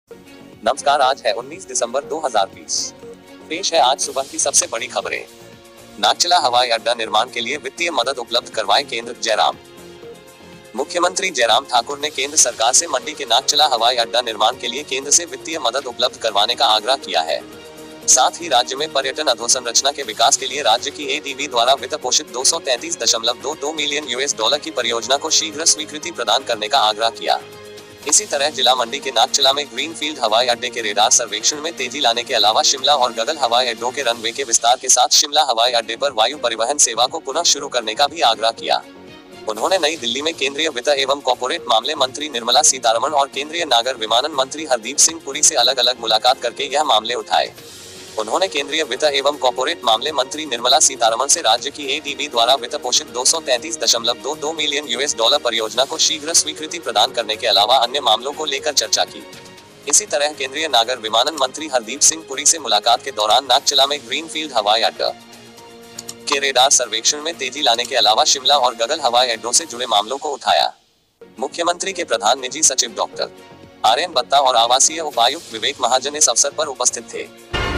नमस्कार, आज है 19 दिसंबर 2020। पेश है आज सुबह की सबसे बड़ी खबरें। नागचला हवाई अड्डा निर्माण के लिए वित्तीय मदद उपलब्ध करवाए केंद्र, जयराम। मुख्यमंत्री जयराम ठाकुर ने केंद्र सरकार से मंडी के नागचला हवाई अड्डा निर्माण के लिए केंद्र से वित्तीय मदद उपलब्ध करवाने का आग्रह किया है। साथ ही राज्य में पर्यटन अधोसंरचना के विकास के लिए राज्य की एडीबी द्वारा वित्त पोषित 233.22 मिलियन यूएस डॉलर की परियोजना को शीघ्र स्वीकृति प्रदान करने का आग्रह किया। इसी तरह जिला मंडी के नागचला में ग्रीनफील्ड हवाई अड्डे के रेडार सर्वेक्षण में तेजी लाने के अलावा शिमला और गगल हवाई अड्डों के रनवे के विस्तार के साथ शिमला हवाई अड्डे पर वायु परिवहन सेवा को पुनः शुरू करने का भी आग्रह किया। उन्होंने नई दिल्ली में केंद्रीय वित्त एवं कॉर्पोरेट मामले मंत्री निर्मला सीतारमण और केंद्रीय नागर विमानन मंत्री हरदीप सिंह पुरी से अलग अलग मुलाकात करके यह मामले उठाए। उन्होंने केंद्रीय वित्त एवं कॉर्पोरेट मामले मंत्री निर्मला सीतारमण से राज्य की एडीबी द्वारा वित्त पोषित 233.22 मिलियन यूएस डॉलर परियोजना को शीघ्र स्वीकृति प्रदान करने के अलावा अन्य मामलों को लेकर चर्चा की। इसी तरह केंद्रीय नागर विमानन मंत्री हरदीप सिंह पुरी से मुलाकात के दौरान नागचला में ग्रीनफील्ड हवाई अड्डा के रेडार सर्वेक्षण में तेजी लाने के अलावा शिमला और गगल हवाई अड्डों से जुड़े मामलों को उठाया। मुख्यमंत्री के प्रधान निजी सचिव डॉक्टर आर्यन बत्ता और आवासीय उपायुक्त विवेक महाजन इस अवसर पर उपस्थित थे।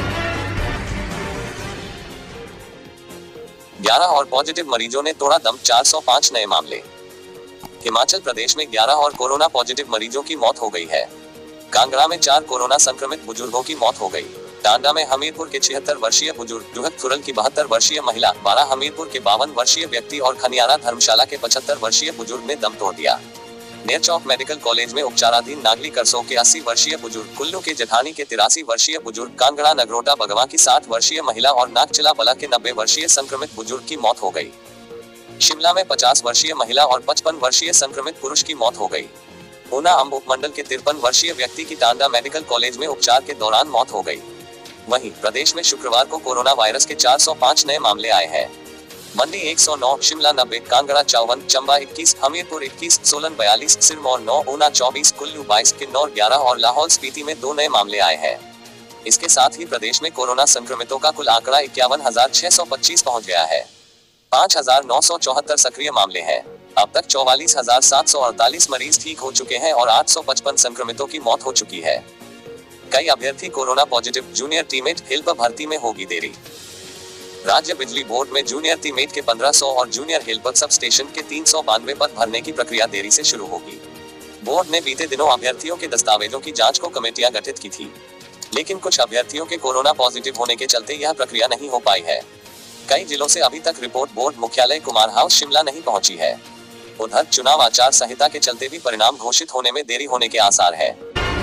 11 और पॉजिटिव मरीजों ने तोड़ा दम, 405 नए मामले। हिमाचल प्रदेश में 11 और कोरोना पॉजिटिव मरीजों की मौत हो गई है। कांगड़ा में 4 कोरोना संक्रमित बुजुर्गों की मौत हो गई। टांडा में हमीरपुर के 76 वर्षीय बुजुर्ग, डूहक की 72 वर्षीय महिला, 12 हमीरपुर के 52 वर्षीय व्यक्ति और खनियारा धर्मशाला के 75 वर्षीय बुजुर्ग ने दम तोड़ दिया। नेरचौक मेडिकल कॉलेज में उपचाराधीन नागली करसों के 80 वर्षीय बुजुर्ग, कुल्लू के जेठानी के 83 वर्षीय बुजुर्ग, कांगड़ा नगरोटा बगवा की 60 वर्षीय महिला और नागचला बला के 90 वर्षीय संक्रमित बुजुर्ग की मौत हो गई। शिमला में 50 वर्षीय महिला और 55 वर्षीय संक्रमित पुरुष की मौत हो गई। ऊना अंब उपमंडल के 53 वर्षीय व्यक्ति की टांडा मेडिकल कॉलेज में उपचार के दौरान मौत हो गई। वहीं प्रदेश में शुक्रवार को कोरोना वायरस के 405 नए मामले आए हैं। मंडी 109, शिमला 90, कांगड़ा 54, चंबा 21, हमीरपुर 21, सोलन 42, सिरमौर 9, ऊना 24, कुल्लू 22, किन्नौर 11 और लाहौल स्पीति में 2 नए मामले आए हैं। इसके साथ ही प्रदेश में कोरोना संक्रमितों का कुल आंकड़ा 51,625 पहुंच गया है। 5,974 सक्रिय मामले हैं। अब तक 44,748 मरीज ठीक हो चुके हैं और 855 संक्रमितों की मौत हो चुकी है। कई अभ्यर्थी corona positive, junior teammate help भर्ती में होगी देरी। राज्य बिजली बोर्ड में जूनियर टीमेट के 1500 और जूनियर हेल्पर सब स्टेशन के 392 पद भरने की प्रक्रिया देरी से शुरू होगी। बोर्ड ने बीते दिनों अभ्यर्थियों के दस्तावेजों की जांच को कमेटियां गठित की थी, लेकिन कुछ अभ्यर्थियों के कोरोना पॉजिटिव होने के चलते यह प्रक्रिया नहीं हो पाई है। कई जिलों से अभी तक रिपोर्ट बोर्ड मुख्यालय कुमार हाउस शिमला नहीं पहुंची है। उधर चुनाव आचार संहिता के चलते भी परिणाम घोषित होने में देरी होने के आसार है।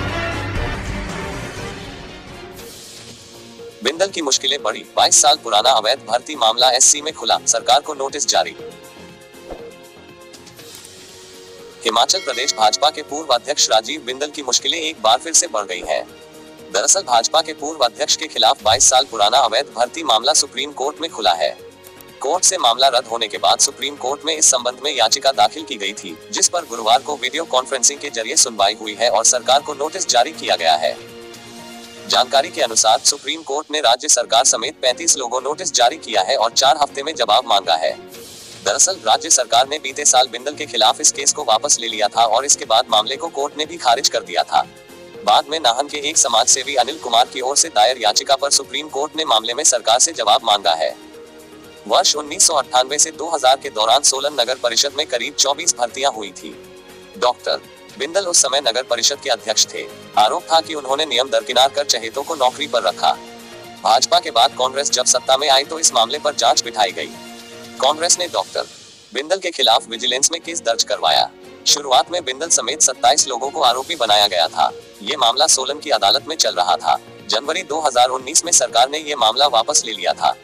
बिंदल की मुश्किलें बढ़ी, 22 साल पुराना अवैध भर्ती मामला एससी में खुला, सरकार को नोटिस जारी। हिमाचल प्रदेश भाजपा के पूर्व अध्यक्ष राजीव बिंदल की मुश्किलें एक बार फिर से बढ़ गई हैं। दरअसल भाजपा के पूर्व अध्यक्ष के खिलाफ 22 साल पुराना अवैध भर्ती मामला सुप्रीम कोर्ट में खुला है। कोर्ट से मामला रद्द होने के बाद सुप्रीम कोर्ट में इस संबंध में याचिका दाखिल की गई थी, जिस पर गुरुवार को वीडियो कॉन्फ्रेंसिंग के जरिए सुनवाई हुई है और सरकार को नोटिस जारी किया गया है। जानकारी के अनुसार सुप्रीम कोर्ट ने राज्य सरकार समेत 35 लोगों नोटिस जारी किया है और 4 हफ्ते में जवाब मांगा है। दरअसल राज्य सरकार ने बीते साल बिंदल के खिलाफ इस केस को वापस ले लिया था और इसके बाद मामले को कोर्ट ने भी खारिज कर दिया था। बाद में नाहन के एक समाज सेवी अनिल कुमार की ओर से दायर याचिका पर सुप्रीम कोर्ट ने मामले में सरकार से जवाब मांगा है। वर्ष 1998 से 2000 के दौरान सोलन नगर परिषद में करीब 24 भर्तियां हुई थी। डॉक्टर बिंदल उस समय नगर परिषद के अध्यक्ष थे। आरोप था कि उन्होंने नियम दरकिनार कर चहेतों को नौकरी पर रखा। भाजपा के बाद कांग्रेस जब सत्ता में आई तो इस मामले पर जांच बिठाई गई। कांग्रेस ने डॉक्टर बिंदल के खिलाफ विजिलेंस में केस दर्ज करवाया। शुरुआत में बिंदल समेत 27 लोगों को आरोपी बनाया गया था। ये मामला सोलन की अदालत में चल रहा था। जनवरी 2019 में सरकार ने ये मामला वापस ले लिया था।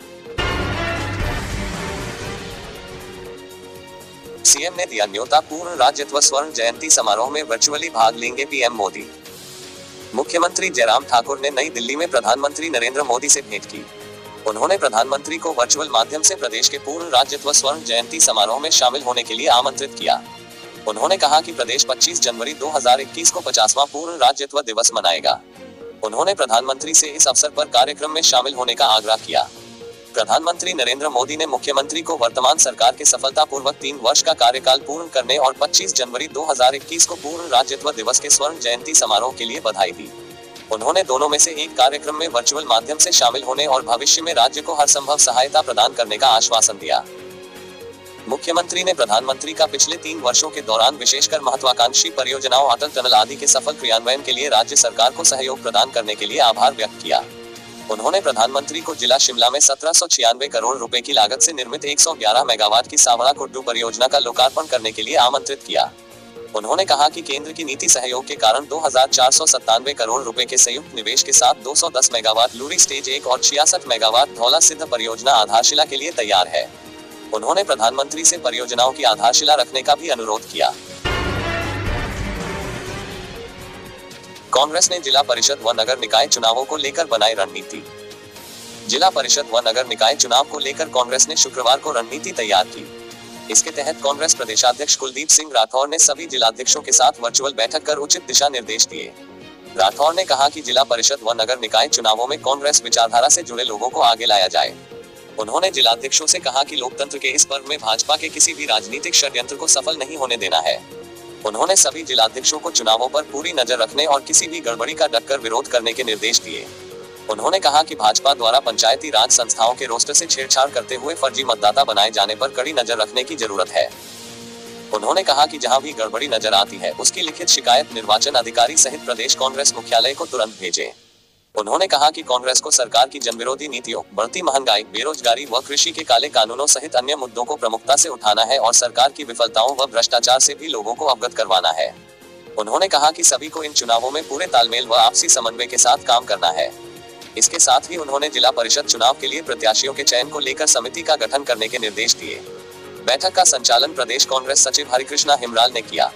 सीएम ने दिया न्योता, पूर्ण राज्यत्व स्वर्ण जयंती समारोह में वर्चुअली भाग लेंगे पीएम मोदी। मुख्यमंत्री जयराम ठाकुर ने नई दिल्ली में प्रधानमंत्री नरेंद्र मोदी से भेंट की। उन्होंने प्रधानमंत्री को वर्चुअल माध्यम से प्रदेश के पूर्ण राज्यत्व स्वर्ण जयंती समारोह में शामिल होने के लिए आमंत्रित किया। उन्होंने कहा कि प्रदेश 25 जनवरी 2021 को 50वां पूर्ण राज्यत्व दिवस मनाएगा। उन्होंने प्रधानमंत्री से इस अवसर पर कार्यक्रम में शामिल होने का आग्रह किया। प्रधानमंत्री नरेंद्र मोदी ने मुख्यमंत्री को वर्तमान सरकार के सफलतापूर्वक 3 वर्ष का कार्यकाल पूर्ण करने और 25 जनवरी 2021 को पूर्ण राज्यत्व दिवस के स्वर्ण जयंती समारोह के लिए बधाई दी। उन्होंने दोनों में से एक कार्यक्रम में वर्चुअल माध्यम से शामिल होने और भविष्य में राज्य को हर संभव सहायता प्रदान करने का आश्वासन दिया। मुख्यमंत्री ने प्रधानमंत्री का पिछले 3 वर्षों के दौरान विशेषकर महत्वाकांक्षी परियोजनाओं अटल टनल आदि के सफल क्रियान्वयन के लिए राज्य सरकार को सहयोग प्रदान करने के लिए आभार व्यक्त किया। उन्होंने प्रधानमंत्री को जिला शिमला में 1796 करोड़ रुपए की लागत से निर्मित 111 मेगावाट की सावड़ा कुड्डू परियोजना का लोकार्पण करने के लिए आमंत्रित किया। उन्होंने कहा कि केंद्र की नीति सहयोग के कारण 2497 करोड़ रुपए के संयुक्त निवेश के साथ 210 मेगावाट लूरी स्टेज 1 और 66 मेगावाट धौला सिद्ध परियोजना आधारशिला के लिए तैयार है। उन्होंने प्रधानमंत्री से परियोजनाओं की आधारशिला रखने का भी अनुरोध किया। कांग्रेस ने जिला परिषद व नगर निकाय चुनावों को लेकर बनाई रणनीति। जिला परिषद व नगर निकाय चुनाव को लेकर कांग्रेस ने शुक्रवार को रणनीति तैयार की। इसके तहत कांग्रेस प्रदेशाध्यक्ष कुलदीप सिंह राठौर ने सभी जिलाध्यक्षों के साथ वर्चुअल बैठक कर उचित दिशा निर्देश दिए। राठौर ने कहा कि जिला परिषद व नगर निकाय चुनावों में कांग्रेस विचारधारा से जुड़े लोगों को आगे लाया जाए। उन्होंने जिलाध्यक्षों से कहा कि लोकतंत्र के इस पर्व में भाजपा के किसी भी राजनीतिक षड्यंत्र को सफल नहीं होने देना है। उन्होंने सभी जिलाध्यक्षों को चुनावों पर पूरी नजर रखने और किसी भी गड़बड़ी का डटकर विरोध करने के निर्देश दिए। उन्होंने कहा कि भाजपा द्वारा पंचायती राज संस्थाओं के रोस्टर से छेड़छाड़ करते हुए फर्जी मतदाता बनाए जाने पर कड़ी नजर रखने की जरूरत है। उन्होंने कहा कि जहां भी गड़बड़ी नजर आती है उसकी लिखित शिकायत निर्वाचन अधिकारी सहित प्रदेश कांग्रेस मुख्यालय को तुरंत भेजें। उन्होंने कहा कि कांग्रेस को सरकार की जनविरोधी नीतियों, बढ़ती महंगाई, बेरोजगारी व कृषि के काले कानूनों सहित अन्य मुद्दों को प्रमुखता से उठाना है और सरकार की विफलताओं व भ्रष्टाचार से भी लोगों को अवगत करवाना है। उन्होंने कहा कि सभी को इन चुनावों में पूरे तालमेल व आपसी समन्वय के साथ काम करना है। इसके साथ ही उन्होंने जिला परिषद चुनाव के लिए प्रत्याशियों के चयन को लेकर समिति का गठन करने के निर्देश दिए। बैठक का संचालन प्रदेश कांग्रेस सचिव हरिकृष्णा हिमराल ने किया।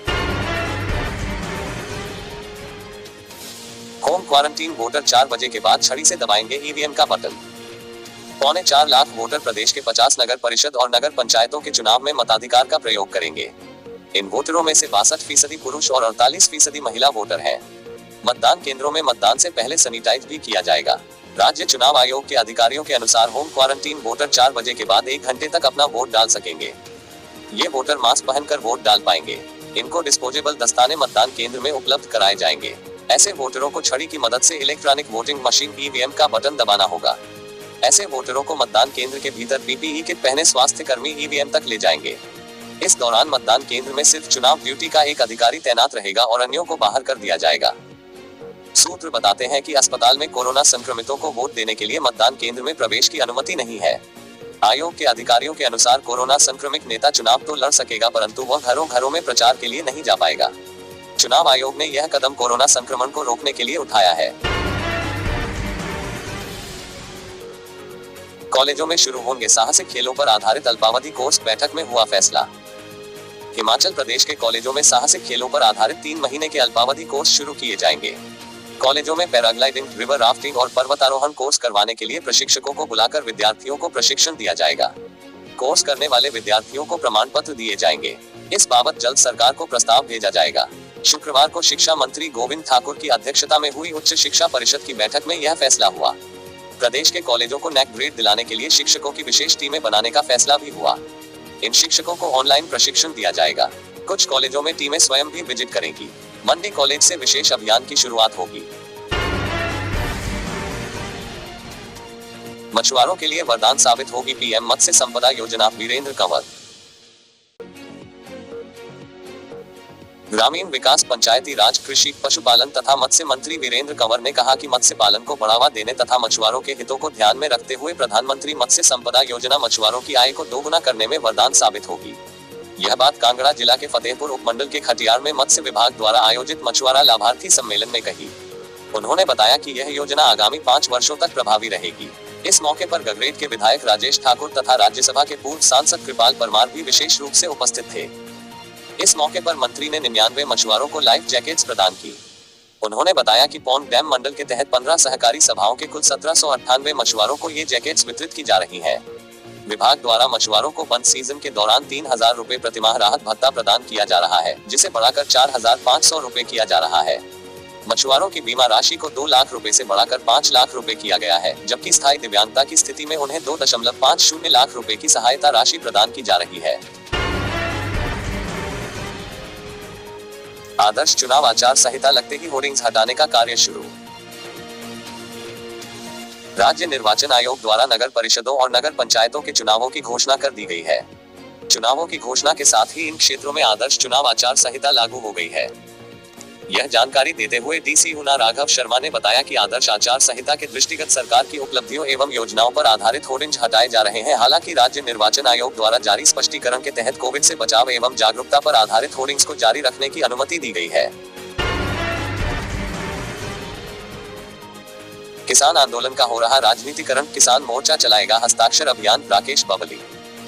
होम क्वारंटीन वोटर 4 बजे के बाद छड़ी से दबाएंगे ईवीएम का बटन। 4.25 लाख वोटर प्रदेश के 50 नगर परिषद और नगर पंचायतों के चुनाव में मताधिकार का प्रयोग करेंगे। इन वोटरों में से 62% पुरुष और 48% महिला वोटर हैं। मतदान केंद्रों में मतदान से पहले सैनिटाइज भी किया जाएगा। राज्य चुनाव आयोग के अधिकारियों के अनुसार होम क्वारंटीन वोटर 4 बजे के बाद 1 घंटे तक अपना वोट डाल सकेंगे। ये वोटर मास्क पहनकर वोट डाल पाएंगे। इनको डिस्पोजेबल दस्ताने मतदान केंद्र में उपलब्ध कराए जाएंगे। ऐसे वोटरों को छड़ी की मदद से इलेक्ट्रॉनिक वोटिंग मशीन ईवीएम का बटन दबाना होगा। ऐसे वोटरों को मतदान केंद्र के भीतर पीपीई किट पहने स्वास्थ्य कर्मी ईवीएम तक ले जाएंगे। इस दौरान मतदान केंद्र में सिर्फ चुनाव ड्यूटी का एक अधिकारी तैनात रहेगा और अन्यों को बाहर कर दिया जाएगा। सूत्र बताते हैं कि अस्पताल में कोरोना संक्रमितों को वोट देने के लिए मतदान केंद्र में प्रवेश की अनुमति नहीं है। आयोग के अधिकारियों के अनुसार कोरोना संक्रमित नेता चुनाव तो लड़ सकेगा, परंतु वह घरों घरों में प्रचार के लिए नहीं जा पाएगा। चुनाव आयोग ने यह कदम कोरोना संक्रमण को रोकने के लिए उठाया है। कॉलेजों में शुरू होंगे साहसिक खेलों पर आधारित अल्पावधि कोर्स, बैठक में हुआ फैसला। हिमाचल प्रदेश के कॉलेजों में साहसिक खेलों पर आधारित 3 महीने के अल्पावधि कोर्स शुरू किए जाएंगे। कॉलेजों में पैराग्लाइडिंग, रिवर राफ्टिंग और पर्वतारोहण कोर्स करवाने के लिए प्रशिक्षकों को बुलाकर विद्यार्थियों को प्रशिक्षण दिया जाएगा। कोर्स करने वाले विद्यार्थियों को प्रमाण पत्र दिए जाएंगे। इस बाबत जल्द सरकार को प्रस्ताव भेजा जाएगा। शुक्रवार को शिक्षा मंत्री गोविंद ठाकुर की अध्यक्षता में हुई उच्च शिक्षा परिषद की बैठक में यह फैसला हुआ। प्रदेश के कॉलेजों को नैक ग्रेड दिलाने के लिए शिक्षकों की विशेष टीमें बनाने का फैसला भी हुआ। इन शिक्षकों को ऑनलाइन प्रशिक्षण दिया जाएगा। कुछ कॉलेजों में टीमें स्वयं भी विजिट करेंगी। मंडी कॉलेज से विशेष अभियान की शुरुआत होगी। मछुआरों के लिए वरदान साबित होगी पीएम मत्स्य संपदा योजना, वीरेंद्र कंवर। ग्रामीण विकास, पंचायती राज, कृषि, पशुपालन तथा मत्स्य मंत्री वीरेंद्र कंवर ने कहा कि मत्स्य पालन को बढ़ावा देने तथा मछुआरों के हितों को ध्यान में रखते हुए प्रधानमंत्री मत्स्य संपदा योजना मछुआरों की आय को दोगुना करने में वरदान साबित होगी। यह बात कांगड़ा जिला के फतेहपुर उपमंडल के खटियार में मत्स्य विभाग द्वारा आयोजित मछुआरा लाभार्थी सम्मेलन में कही। उन्होंने बताया कि यह योजना आगामी 5 वर्षों तक प्रभावी रहेगी। इस मौके पर गगरेट के विधायक राजेश ठाकुर तथा राज्यसभा के पूर्व सांसद कृपाल परमार भी विशेष रूप से उपस्थित थे। इस मौके पर मंत्री ने 99 मछुआरों को लाइफ जैकेट्स प्रदान की। उन्होंने बताया कि पौंग डैम मंडल के तहत 15 सहकारी सभाओं के कुल 1798 मछुआरों को ये जैकेट्स वितरित की जा रही हैं। विभाग द्वारा मछुआरों को बंद सीजन के दौरान 3000 रुपए प्रतिमाह राहत भत्ता प्रदान किया जा रहा है, जिसे बढ़ाकर 4500 रुपए किया जा रहा है। मछुआरों की बीमा राशि को 2 लाख रुपए से बढ़ाकर 5 लाख रुपए किया गया है, जबकि स्थायी दिव्यांगता की स्थिति में उन्हें 2.50 लाख रुपए की सहायता राशि प्रदान की जा रही है। आदर्श चुनाव आचार संहिता लगते ही होर्डिंग्स हटाने का कार्य शुरू। राज्य निर्वाचन आयोग द्वारा नगर परिषदों और नगर पंचायतों के चुनावों की घोषणा कर दी गई है। चुनावों की घोषणा के साथ ही इन क्षेत्रों में आदर्श चुनाव आचार संहिता लागू हो गई है। यह जानकारी देते हुए डीसी ऊना राघव शर्मा ने बताया कि आदर्श आचार संहिता के दृष्टिगत सरकार की उपलब्धियों एवं योजनाओं पर आधारित होर्डिंग्स हटाए जा रहे हैं। हालांकि राज्य निर्वाचन आयोग द्वारा जारी स्पष्टीकरण के तहत कोविड से बचाव एवं जागरूकता पर आधारित होर्डिंग्स को जारी रखने की अनुमति दी गई है। किसान आंदोलन का हो रहा राजनीतिकरण, किसान मोर्चा चलाएगा हस्ताक्षर अभियान, राकेश बबली।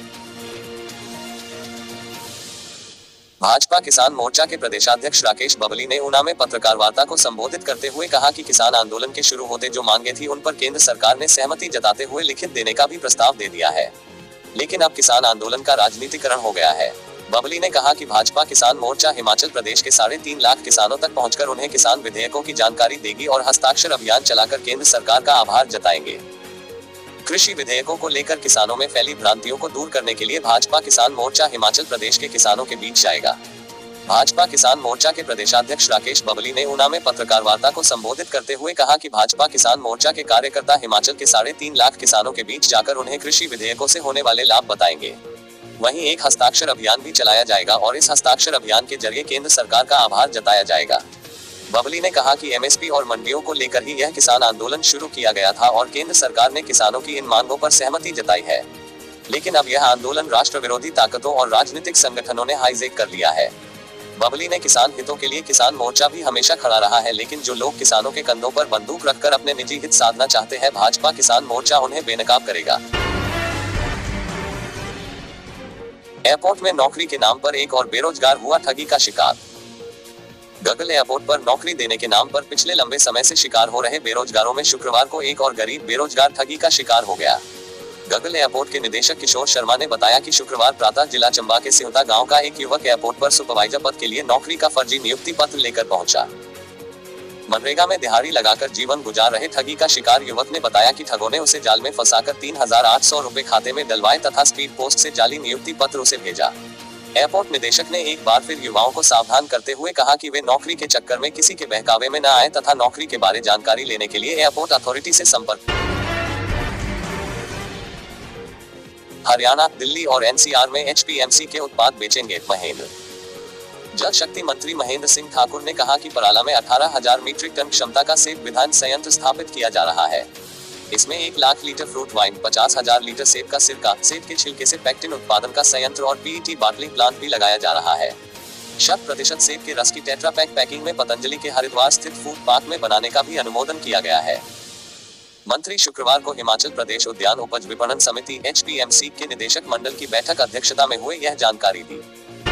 भाजपा किसान मोर्चा के प्रदेशाध्यक्ष राकेश बबली ने ऊना में पत्रकार वार्ता को संबोधित करते हुए कहा कि किसान आंदोलन के शुरू होते जो मांगे थी उन पर केंद्र सरकार ने सहमति जताते हुए लिखित देने का भी प्रस्ताव दे दिया है, लेकिन अब किसान आंदोलन का राजनीतिकरण हो गया है। बबली ने कहा कि भाजपा किसान मोर्चा हिमाचल प्रदेश के 3.5 लाख किसानों तक पहुंचकर उन्हें किसान विधेयकों की जानकारी देगी और हस्ताक्षर अभियान चलाकर केंद्र सरकार का आभार जताएंगे। कृषि विधेयकों को लेकर किसानों में फैली भ्रांतियों को दूर करने के लिए भाजपा किसान मोर्चा हिमाचल प्रदेश के किसानों के बीच जाएगा। भाजपा किसान मोर्चा के प्रदेशाध्यक्ष राकेश बबली ने ऊना में पत्रकार वार्ता को संबोधित करते हुए कहा कि भाजपा किसान मोर्चा के कार्यकर्ता हिमाचल के 3.5 लाख किसानों के बीच जाकर उन्हें कृषि विधेयकों से होने वाले लाभ बताएंगे। वहीं एक हस्ताक्षर अभियान भी चलाया जाएगा और इस हस्ताक्षर अभियान के जरिए केंद्र सरकार का आभार जताया जाएगा। बबली ने कहा कि एमएसपी और मंडियों को लेकर ही यह किसान आंदोलन शुरू किया गया था और केंद्र सरकार ने किसानों की इन मांगों पर सहमति जताई है, लेकिन अब यह आंदोलन राष्ट्र विरोधी ताकतों और राजनीतिक संगठनों ने हाईजैक कर लिया है। बबली ने किसान हितों के लिए किसान मोर्चा भी हमेशा खड़ा रहा है, लेकिन जो लोग किसानों के कंधों पर बंदूक रखकर अपने निजी हित साधना चाहते हैं, भाजपा किसान मोर्चा उन्हें बेनकाब करेगा। एयरपोर्ट में नौकरी के नाम पर एक और बेरोजगार हुआ ठगी का शिकार। गगल एयरपोर्ट पर नौकरी देने के नाम पर पिछले लंबे समय से शिकार हो रहे बेरोजगारों में शुक्रवार को एक और गरीब बेरोजगार ठगी का शिकार हो गया। गगल एयरपोर्ट के निदेशक किशोर शर्मा ने बताया कि शुक्रवार प्रातः जिला चंबा के सिहुता गांव का एक युवक एयरपोर्ट पर सुपरवाइजर पद के लिए नौकरी का फर्जी नियुक्ति पत्र लेकर पहुंचा। मनरेगा में दिहाड़ी लगाकर जीवन गुजार रहे ठगी का शिकार युवक ने बताया कि ठगों ने उसे जाल में फंसाकर 3,800 रुपए खाते में डलवाए तथा स्पीड पोस्ट से जाली नियुक्ति पत्र उसे भेजा। एयरपोर्ट निदेशक ने एक बार फिर युवाओं को सावधान करते हुए कहा कि वे नौकरी के चक्कर में किसी के बहकावे में न आए तथा नौकरी के बारे जानकारी लेने के लिए एयरपोर्ट अथॉरिटी से संपर्क। हरियाणा, दिल्ली और एनसीआर में एचपीएमसी के उत्पाद बेचेंगे महेंद्र। जल शक्ति मंत्री महेंद्र सिंह ठाकुर ने कहा कि पराला में 18,000 मीट्रिक टन क्षमता का सेब विधान संयंत्र स्थापित किया जा रहा है। इसमें 1 lakh litre fruit wine, 50,000 litre सेब का सिरका, सेब के छिलके से पेक्टिन उत्पादन का संयंत्र और पीईटी बॉटलिंग प्लांट भी लगाया जा रहा है। 100% सेब के रस की टेट्रा पैक पैकिंग में पतंजलि के हरिद्वार स्थित फूड पार्क में बनाने का भी अनुमोदन किया गया है। मंत्री शुक्रवार को हिमाचल प्रदेश उद्यान उपज विपणन समिति एचपीएमसी के निदेशक मंडल की बैठक अध्यक्षता में हुए यह जानकारी दी।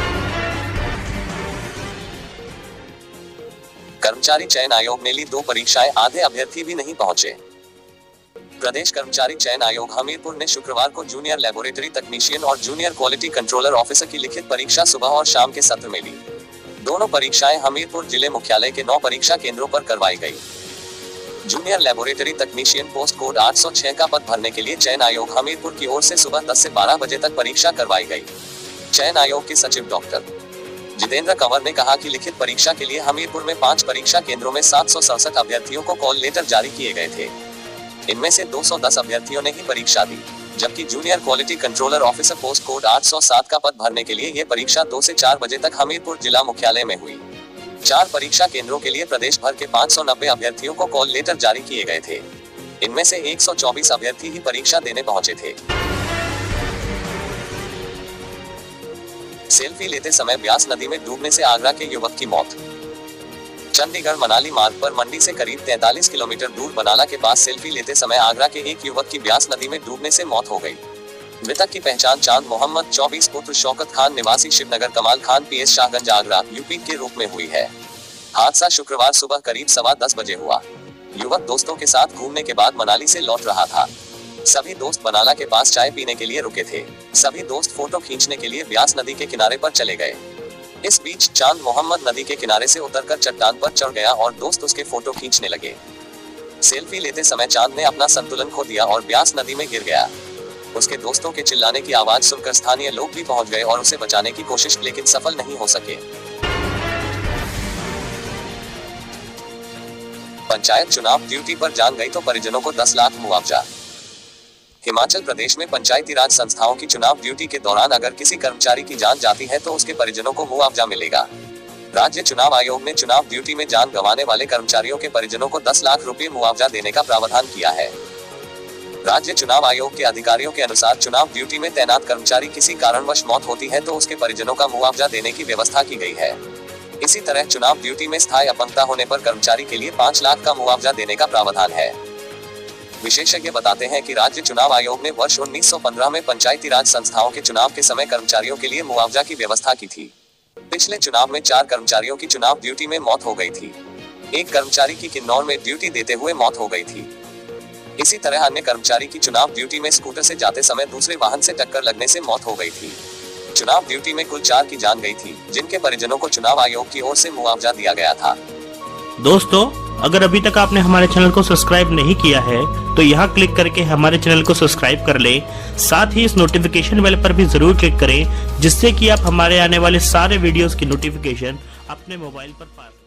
कर्मचारी चयन आयोग ने ली 2 परीक्षाएं, आधे अभ्यर्थी भी नहीं पहुंचे। प्रदेश कर्मचारी चयन आयोग हमीरपुर ने शुक्रवार को जूनियर लेबोरेटरी तकनीशियन और जूनियर क्वालिटी कंट्रोलर ऑफिसर की लिखित परीक्षा सुबह और शाम के सत्र में ली। दोनों परीक्षाएं हमीरपुर जिले मुख्यालय के 9 परीक्षा केंद्रों पर करवाई गई। Junior laboratory technician post code 806 का पद भरने के लिए चयन आयोग हमीरपुर की ओर से सुबह 10 से 12 बजे तक परीक्षा करवाई गई। चयन आयोग के सचिव डॉक्टर जितेंद्र कंवर ने कहा कि लिखित परीक्षा के लिए हमीरपुर में 5 परीक्षा केंद्रों में 767 अभ्यर्थियों को कॉल लेटर जारी किए गए थे। इनमें से 210 अभ्यर्थियों ने ही परीक्षा दी, जबकि junior quality controller officer post code 807 का पद भरने के लिए यह परीक्षा 2 से 4 बजे तक हमीरपुर जिला मुख्यालय में हुई। 4 परीक्षा केंद्रों के लिए प्रदेश भर के 590 अभ्यर्थियों को कॉल लेटर जारी किए गए थे। इनमें से 124 अभ्यर्थी ही परीक्षा देने पहुंचे थे। सेल्फी लेते समय ब्यास नदी में डूबने से आगरा के युवक की मौत। चंडीगढ़ मनाली मार्ग पर मंडी से करीब 43 किलोमीटर दूर बनाला के पास सेल्फी लेते समय आगरा के एक युवक की ब्यास नदी में डूबने से मौत हो गई। मृतक की पहचान चांद मोहम्मद 24 पुत्र शौकत खान निवासी शिवनगर कमाल खान पीएस शाहगंज आगरा यूपी के रूप में हुई है। हादसा शुक्रवार सुबह करीब 10:15 बजे हुआ। युवक दोस्तों के साथ घूमने के बाद मनाली से लौट रहा था। सभी दोस्त बनाला के पास चाय पीने के लिए रुके थे। सभी दोस्त फोटो खींचने के लिए ब्यास नदी के किनारे पर चले गए। इस बीच चांद मोहम्मद नदी के किनारे से उतरकर चट्टान पर चढ़ गया और दोस्त उसके फोटो खींचने लगे। सेल्फी लेते समय चांद ने अपना संतुलन खो दिया और ब्यास नदी में गिर गया। उसके दोस्तों के चिल्लाने की आवाज सुनकर स्थानीय लोग भी पहुंच गए और उसे बचाने की कोशिश लेकिन सफल नहीं हो सके। पंचायत चुनाव ड्यूटी पर जान गई तो परिजनों को 10 लाख मुआवजा। हिमाचल प्रदेश में पंचायती राज संस्थाओं की चुनाव ड्यूटी के दौरान अगर किसी कर्मचारी की जान जाती है तो उसके परिजनों को मुआवजा मिलेगा। राज्य चुनाव आयोग ने चुनाव ड्यूटी में जान गंवाने वाले कर्मचारियों के परिजनों को 10 लाख रुपए मुआवजा देने का प्रावधान किया है। राज्य चुनाव आयोग के अधिकारियों के अनुसार चुनाव ड्यूटी में तैनात कर्मचारी किसी कारणवश मौत होती है तो उसके परिजनों का मुआवजा देने की व्यवस्था की गई है। इसी तरह चुनाव ड्यूटी में स्थायी अपंगता होने पर कर्मचारी के लिए 5 लाख का मुआवजा देने का प्रावधान है। विशेषज्ञ बताते हैं कि राज्य चुनाव आयोग ने वर्ष 1915 में पंचायती राज संस्थाओं के चुनाव के समय कर्मचारियों के लिए मुआवजा की व्यवस्था की थी। पिछले चुनाव में 4 कर्मचारियों की चुनाव ड्यूटी में मौत हो गई थी। एक कर्मचारी की किन्नौर में ड्यूटी देते हुए मौत हो गई थी। इसी तरह अन्य कर्मचारी की चुनाव ड्यूटी में स्कूटर से जाते समय दूसरे वाहन से टक्कर लगने से मौत हो गई थी। चुनाव ड्यूटी में कुल 4 की जान गई थी, जिनके परिजनों को चुनाव आयोग की ओर से मुआवजा दिया गया था। दोस्तों, अगर अभी तक आपने हमारे चैनल को सब्सक्राइब नहीं किया है तो यहाँ क्लिक करके हमारे चैनल को सब्सक्राइब कर ले। साथ ही इस नोटिफिकेशन बेल पर भी जरूर क्लिक करें, जिससे कि आप हमारे आने वाले सारे वीडियोस की नोटिफिकेशन अपने मोबाइल पर पा सकें।